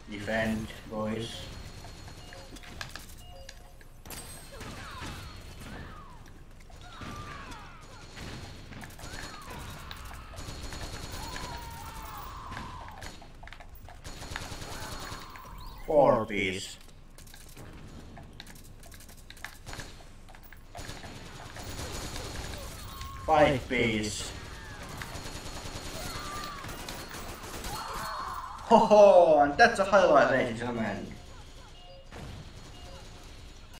Defend, boys. Four piece. Five piece. Ho ho, and that's a highlight, ladies and gentlemen.